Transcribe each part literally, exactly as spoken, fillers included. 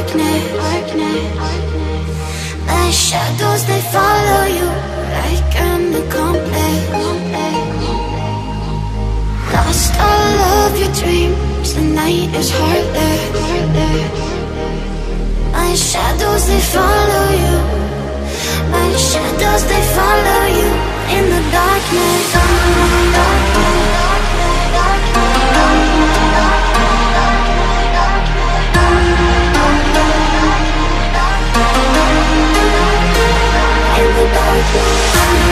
darkness, darkness. My shadows, they follow you like an accomplice. Lost all of your dreams, the night is heartless. My shadows, they follow you. My shadows, they follow you in the darkness. In the darkness.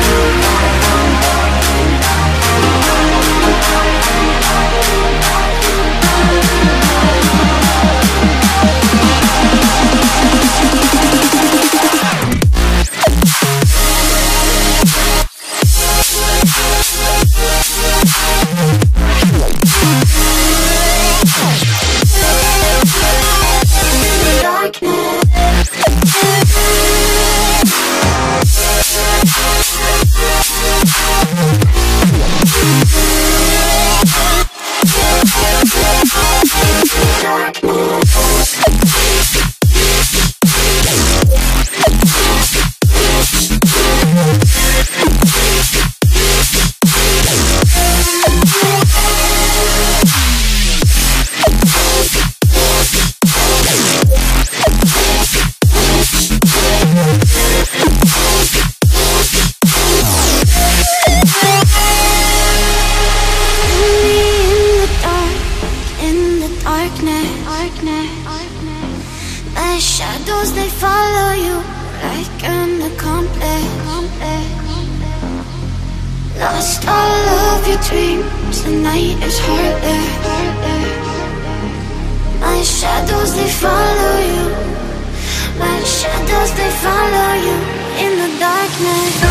My shadows, they follow you like an accomplice. Lost all of your dreams, the night is heartless. My shadows, they follow you. My shadows, they follow you in the darkness.